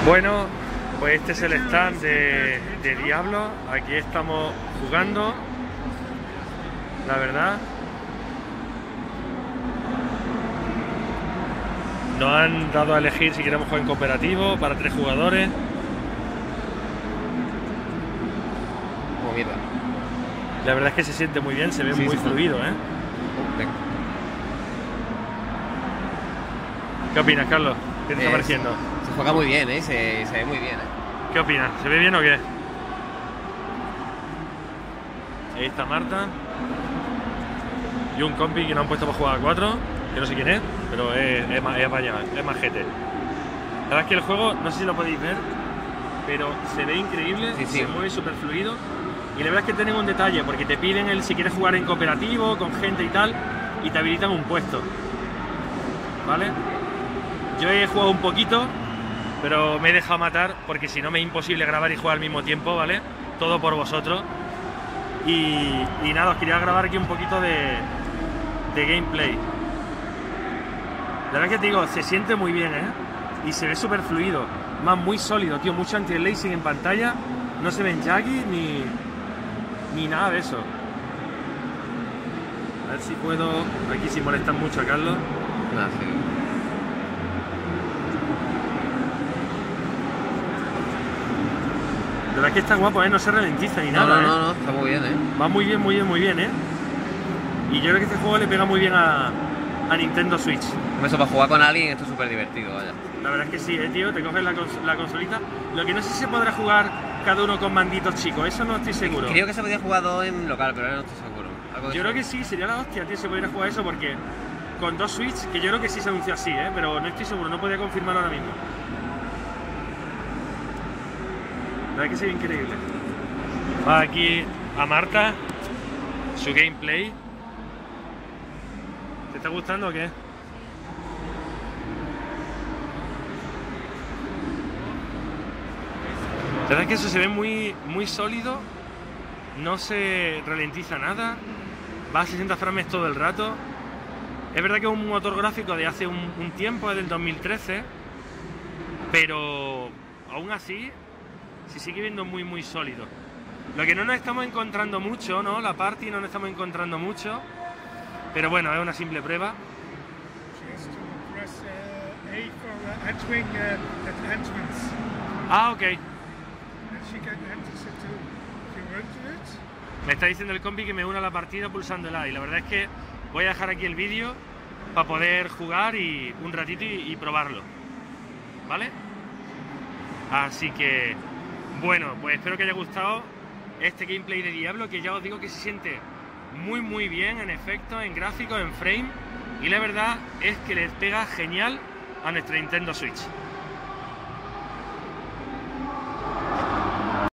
Bueno, pues este es el stand de Diablo. Aquí estamos jugando, la verdad. Nos han dado a elegir si queremos jugar en cooperativo para 3 jugadores. Como mierda. La verdad es que se siente muy bien, se ve muy fluido, ¿eh? Venga. ¿Qué opinas, Carlos? ¿Qué te está pareciendo? Se juega muy bien, ¿eh? Se ve muy bien, ¿eh? ¿Qué opinas? ¿Se ve bien o qué? Ahí está Marta. Y un compi que nos han puesto para jugar a 4. Que no sé quién es, pero es más GT. La verdad es que el juego, no sé si lo podéis ver, pero se ve increíble, se mueve súper fluido. Y la verdad es que tienen un detalle, porque te piden si quieres jugar en cooperativo, con gente y tal, y te habilitan un puesto. ¿Vale? Yo he jugado un poquito, pero me he dejado matar, porque si no me es imposible grabar y jugar al mismo tiempo, ¿vale? Todo por vosotros. Y nada, os quería grabar aquí un poquito de gameplay. La verdad que te digo, se siente muy bien, ¿eh? Y se ve súper fluido. Más muy sólido, tío. Mucho anti-aliasing en pantalla. No se ven jaggy ni nada de eso. A ver si puedo... Aquí si molestan mucho a Carlos. Nada, sí. La verdad es que está guapo, ¿eh? No se ralentiza ni nada, No, está muy bien, ¿eh? Va muy bien, ¿eh? Y yo creo que este juego le pega muy bien a Nintendo Switch. Eso para jugar con alguien esto es súper divertido, vaya. La verdad es que sí, tío, te coges la consolita. Lo que no sé si se podrá jugar cada uno con manditos chicos, eso no estoy seguro. Creo que se podía jugar dos en local, pero ahora no estoy seguro. Yo creo que sí, sería la hostia, tío, se podría jugar eso porque con 2 Switch, que yo creo que sí se anunció así, pero no estoy seguro, no podía confirmarlo ahora mismo. La verdad que se ve increíble. Va aquí a Marta, su gameplay. ¿Te está gustando o qué? La verdad es que eso se ve muy sólido, no se ralentiza nada, va a 60 frames todo el rato. Es verdad que es un motor gráfico de hace un tiempo, es del 2013, pero aún así se sigue viendo muy sólido. Lo que no nos estamos encontrando mucho, ¿no? La party no nos estamos encontrando mucho, pero bueno, es una simple prueba. Ah, ok. Me está diciendo el compi que me una a la partida pulsando el A, y la verdad es que voy a dejar aquí el vídeo para poder jugar un ratito y probarlo, ¿vale? Así que, bueno, pues espero que haya gustado este gameplay de Diablo, que ya os digo que se siente muy bien en efectos, en gráficos, en frame, y la verdad es que les pega genial a nuestra Nintendo Switch.